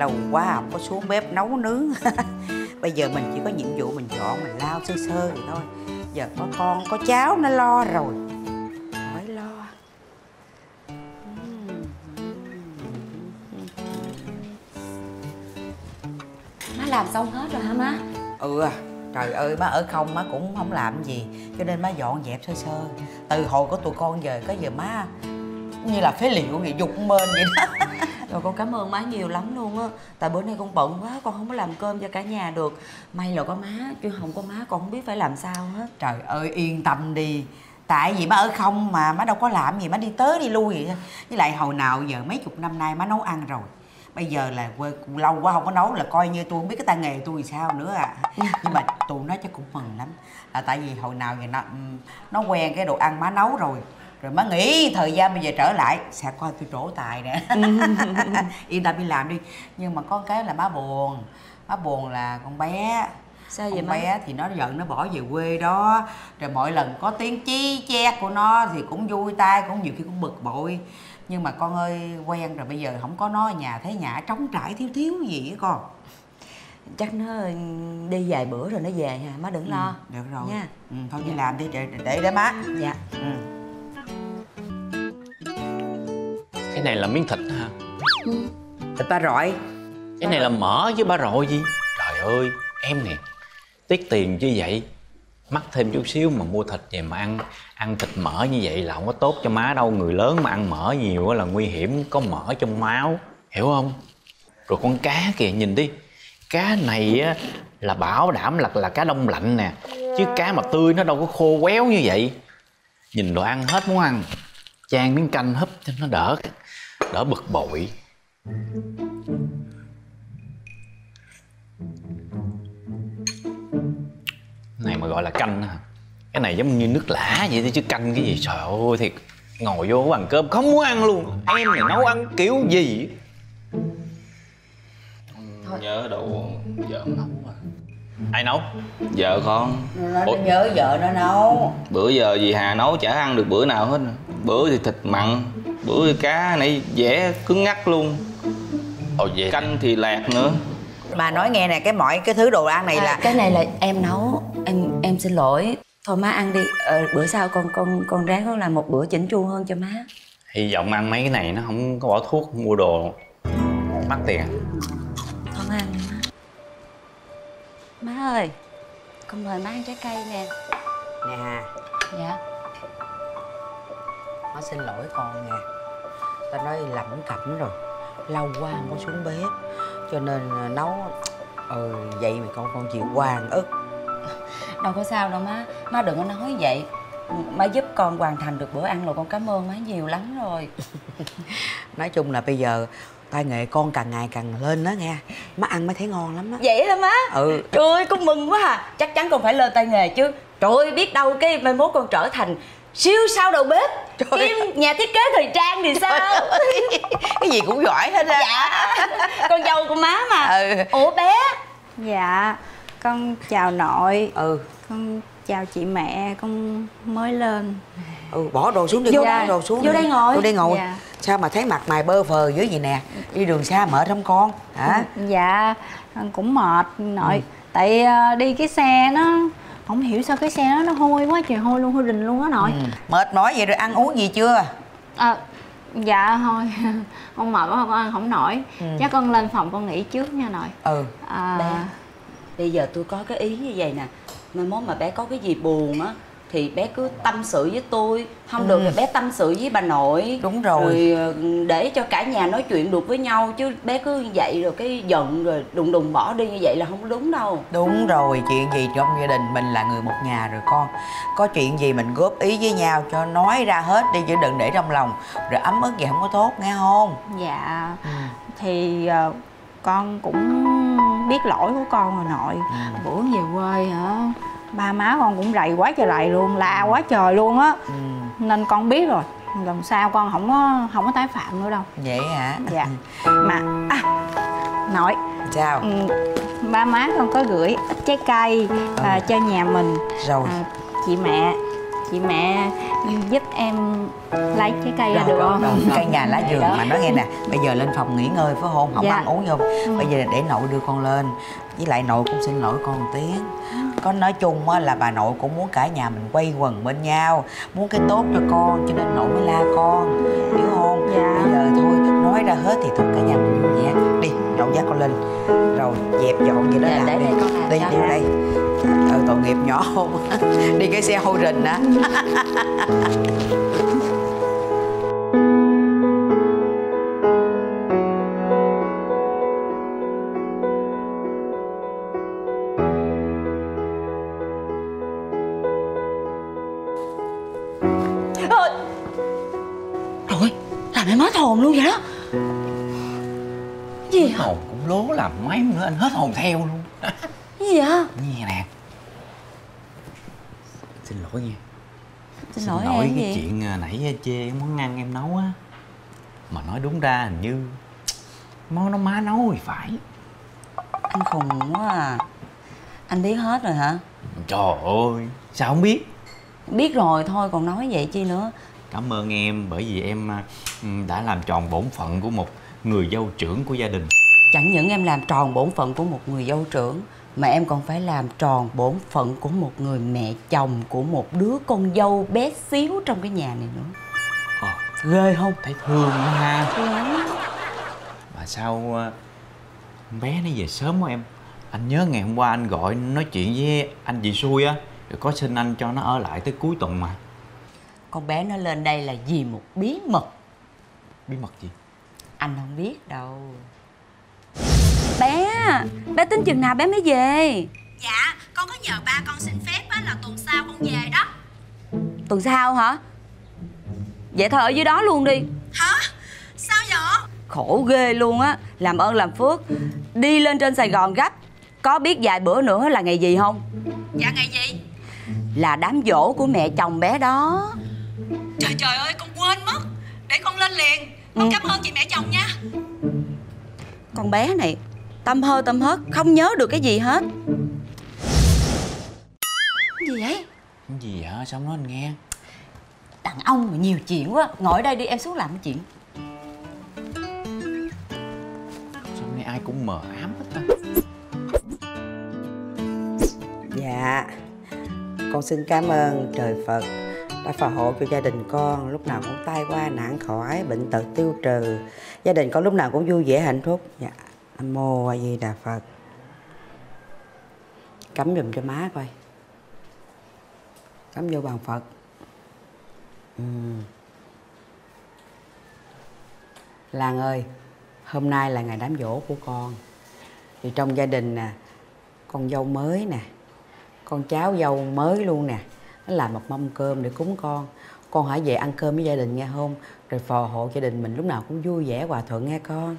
lâu quá không có xuống bếp nấu nướng. Bây giờ mình chỉ có nhiệm vụ mình dọn, mình lau sơ sơ vậy thôi. Giờ có con có cháu nó lo rồi, khỏi lo. Má làm xong hết rồi hả má? Ừ, trời ơi má ở không má cũng không làm gì, cho nên má dọn dẹp sơ sơ. Từ hồi có tụi con về có giờ má như là phế liệu vậy, dục mênh vậy đó. Rồi con cảm ơn má nhiều lắm luôn á. Tại bữa nay con bận quá, con không có làm cơm cho cả nhà được. May là có má, chứ không có má con không biết phải làm sao hết. Trời ơi yên tâm đi. Tại vì má ở không mà má đâu có làm gì, má đi tới đi lui vậy. Với lại hồi nào giờ mấy chục năm nay má nấu ăn rồi. Bây giờ là quê lâu quá không có nấu là coi như tôi không biết cái tay nghề tôi thì sao nữa à. Nhưng mà tụi nó chắc cũng mừng lắm. Là tại vì hồi nào giờ nó quen cái đồ ăn má nấu rồi. Rồi má nghĩ thời gian bây giờ trở lại sẽ coi tôi trổ tài nè. Yên tâm đi làm đi. Nhưng mà có cái là má buồn. Má buồn là con bé. Sao vậy con má? bé thì nó giận nó bỏ về quê đó. Rồi mỗi lần có tiếng chí chét của nó thì cũng vui tai, cũng nhiều khi cũng bực bội. Nhưng mà con ơi quen rồi, bây giờ không có nó ở nhà thấy nhà trống trải thiếu thiếu gì á con. Chắc nó đi vài bữa rồi nó về ha, má đừng lo. Được rồi nha. Thôi đi làm đi để má. Dạ. Cái này là miếng thịt hả? Thịt ba rọi. Cái này là mỡ chứ ba rọi gì. Trời ơi em nè, tiếc tiền chứ vậy. Mắc thêm chút xíu mà mua thịt về mà ăn thịt mỡ như vậy là không có tốt cho má đâu. Người lớn mà ăn mỡ nhiều là nguy hiểm, có mỡ trong máu, hiểu không? Rồi con cá kìa, nhìn đi. Cá này á là bảo đảm là cá đông lạnh nè, chứ cá mà tươi nó đâu có khô quéo như vậy. Nhìn đồ ăn hết muốn ăn, chan miếng canh húp cho nó đỡ bực bội. Này mà gọi là canh hả? Cái này giống như nước lã vậy thôi chứ canh cái gì. Trời ơi thiệt, ngồi vô bàn cơm không muốn ăn luôn. Em này nấu ăn kiểu gì? Nhớ đồ vợ nấu à. Ai nấu? Vợ con. Nó nhớ vợ nó nấu. Bữa giờ dì Hà nấu chả ăn được bữa nào hết. Bữa thì thịt mặn, bữa thì cá này dẻ cứng ngắc luôn. Vậy canh thì lạc nữa. Mà nói nghe nè, mọi cái thứ đồ ăn này là cái này là em nấu. Em xin lỗi. Thôi má ăn đi. Bữa sau con ráng con làm một bữa chỉnh chu hơn cho má. Hy vọng ăn mấy cái này nó không có bỏ thuốc mua đồ mắc tiền. Thôi má ăn đi má. Má ơi, con mời má ăn trái cây nè. Nè Hà. Dạ. Má xin lỗi con nha. Ta nói lẩm cẩm rồi, lâu quá không có xuống bếp cho nên nấu vậy mà con chịu hoàn ức. Đâu có sao đâu má. Má đừng có nói vậy. Má giúp con hoàn thành được bữa ăn rồi con cảm ơn má nhiều lắm rồi. Nói chung là bây giờ tay nghề con càng ngày càng lên đó nghe. Má ăn mới thấy ngon lắm á. Vậy hả má? Trời ơi con mừng quá à. Chắc chắn con phải lên tay nghề chứ. Trời ơi biết đâu cái mai mốt con trở thành siêu sao đầu bếp, kim nhà thiết kế thời trang thì sao? Cái gì cũng giỏi hết á. Dạ. Con dâu của má mà. Ủa bé? Dạ con chào nội. Con chào chị mẹ, con mới lên. Bỏ đồ xuống đi. Vô bỏ đồ xuống vô đây ngồi. Vô đây ngồi. Dạ. Sao mà thấy mặt mày bơ phờ dưới vậy nè? Đi đường xa mệt không con hả? Dạ cũng mệt nội. Tại đi cái xe nó không hiểu sao cái xe nó hôi quá trời, hôi luôn, hôi rình luôn á nội. Mệt mỏi vậy rồi ăn uống gì chưa? Dạ thôi không mệt quá con ăn không nổi. Chắc con lên phòng con nghỉ trước nha nội. Bé, bây giờ tôi có cái ý như vậy nè. Mai mốt mà bé có cái gì buồn á thì bé cứ tâm sự với tôi. Không được thì bé tâm sự với bà nội. Đúng rồi. Để cho cả nhà nói chuyện được với nhau. Chứ bé cứ như vậy rồi cái giận rồi đùng đùng bỏ đi như vậy là không đúng đâu. Đúng rồi, chuyện gì trong gia đình mình là người một nhà rồi con. Có chuyện gì mình góp ý với nhau cho nói ra hết đi, chứ đừng để trong lòng. Rồi ấm ức gì không có tốt nghe không? Dạ. Thì con cũng biết lỗi của con rồi nội. Bữa về quê hả, ba má con cũng rầy quá trời rầy luôn, la quá trời luôn á. Nên con biết rồi, lần sau con không có tái phạm nữa đâu. Vậy hả? Dạ. Mà nội sao? Ba má con có gửi ít trái cây cho nhà mình. Rồi. Chị mẹ chị mẹ giúp em lấy trái cây ra được không? Cây nhà lá vườn mà nói nghe nè, bây giờ lên phòng nghỉ ngơi phải không? Không dạ. ăn uống vô. Bây giờ để nội đưa con lên. Với lại nội cũng xin lỗi con một tiếng. Có nói chung á là bà nội cũng muốn cả nhà mình quây quần bên nhau, muốn cái tốt cho con, cho nên nội mới la con, hiểu không? Dạ. Bây giờ thôi nói ra hết thì thôi cả nhà mình vui vẻ. Đi, nội dắt con lên. Rồi dẹp dọn vậy đó. Dạ, làm để đi. đây con làm Đi cho. đi đây. Tội nghiệp nhỏ không? Đi cái xe hôi rình á. Rồi, làm em hết hồn luôn vậy đó. Gì Hết hồn cũng lố làm mấy nữa anh hết hồn theo luôn. gì vậy? Nghe nè. Xin lỗi nha. Xin lỗi lỗi em cái gì? chuyện nãy chê món ăn em nấu á. Mà nói đúng ra hình như món nó má nấu thì phải. Anh khùng quá à. Anh biết hết rồi hả? Trời ơi, sao không biết? Biết rồi thôi còn nói vậy chi nữa. Cảm ơn em bởi vì em đã làm tròn bổn phận của một người dâu trưởng của gia đình. Chẳng những em làm tròn bổn phận của một người dâu trưởng, mà em còn phải làm tròn bổn phận của một người mẹ chồng của một đứa con dâu bé xíu trong cái nhà này nữa. Ghê không? Thấy thương quá ha. Thương lắm. Mà sao con bé nó về sớm quá em? Anh nhớ ngày hôm qua anh gọi nói chuyện với anh chị xui á, rồi có xin anh cho nó ở lại tới cuối tuần mà. Con bé nó lên đây là vì một bí mật. Bí mật gì? Anh không biết đâu. Bé tính chừng nào bé mới về? Dạ, con có nhờ ba con xin phép á, là tuần sau con về đó. Tuần sau hả? Vậy thôi ở dưới đó luôn đi. Hả? Sao vậy? Khổ ghê luôn á. Làm ơn làm phước đi lên trên Sài Gòn gấp. Có biết vài bữa nữa là ngày gì không? Dạ ngày gì? Là đám giỗ của mẹ chồng bé đó. Trời trời ơi, con quên mất. Để con lên liền. Con cảm ơn chị mẹ chồng nha. Con bé này tâm hơ tâm hớt, không nhớ được cái gì hết. Cái gì vậy? Cái gì vậy? Sao nói anh nghe? Đàn ông mà nhiều chuyện quá. Ngồi ở đây đi, em xuống làm cái chuyện. Sao nghe ai cũng mờ ám hết ta? Dạ, con xin cảm ơn trời Phật đã phù hộ cho gia đình con lúc nào cũng tai qua nạn khỏi, bệnh tật tiêu trừ, gia đình con lúc nào cũng vui vẻ hạnh phúc. Dạ, Nam Mô A Di Đà Phật. Cắm giùm cho má coi, cắm vô bàn Phật. Lan ơi, hôm nay là ngày đám giỗ của con. Thì trong gia đình nè, con dâu mới nè, con cháu dâu mới luôn nè, nó làm một mâm cơm để cúng con. Con hãy về ăn cơm với gia đình nghe không? Rồi phò hộ gia đình mình lúc nào cũng vui vẻ hòa thuận nghe con.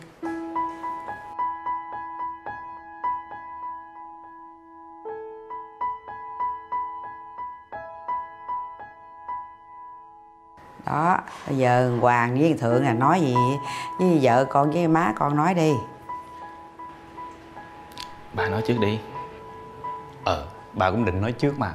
Đó, bây giờ Hoàng với Thượng là nói gì với vợ con với má con nói đi. Bà nói trước đi. Bà cũng định nói trước mà.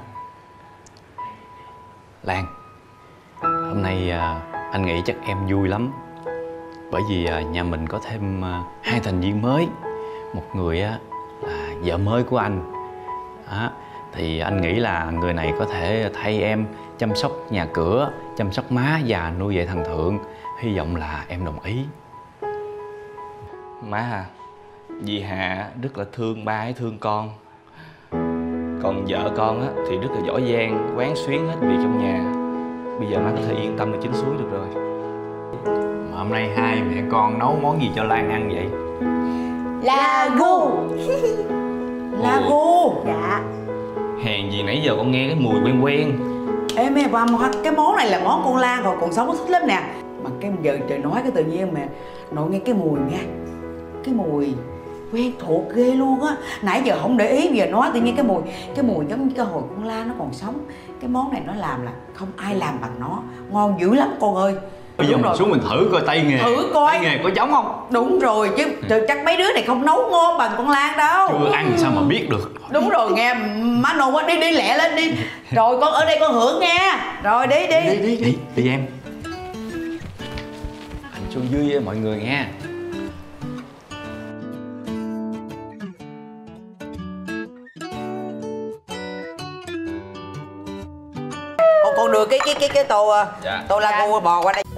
Lan, hôm nay anh nghĩ chắc em vui lắm. Bởi vì nhà mình có thêm 2 thành viên mới. Một người là vợ mới của anh. Thì anh nghĩ là người này có thể thay em chăm sóc nhà cửa, chăm sóc má và nuôi dạy thằng Thượng. Hy vọng là em đồng ý. Má à, dì Hạ rất là thương ba ấy, thương con. Còn vợ con á, thì rất là giỏi giang, quán xuyến hết việc trong nhà. Bây giờ má có thể yên tâm để chính suối được rồi. Mà hôm nay hai mẹ con nấu món gì cho Lan ăn vậy? Lagu. Lagu. Dạ. Hèn gì nãy giờ con nghe cái mùi quen quen. Ê mẹ ba, cái món này là món con Lan rồi còn sống nó thích lắm nè. Mà cái giờ trời nói cái tự nhiên mà nội nghe cái mùi nha. Cái mùi quen thuộc ghê luôn á. Nãy giờ không để ý, giờ nói tự nhiên cái mùi giống như cái hồi con Lan nó còn sống. Cái món này nó làm là không ai làm bằng nó. Ngon dữ lắm con ơi. Bây giờ Đúng mình rồi. xuống mình thử coi tay nghề. Thử coi. Tay nghề có giống không? Đúng rồi chứ chắc mấy đứa này không nấu ngon bằng con Lan đâu. Chưa ăn sao mà biết được. Đúng rồi nghe má nôn quá, đi lẹ lên đi. Rồi con ở đây con hưởng nha. Rồi đi. Đi em. Anh xuống dưới với mọi người nha. Con đưa cái tô Dạ. tô la bò qua đây.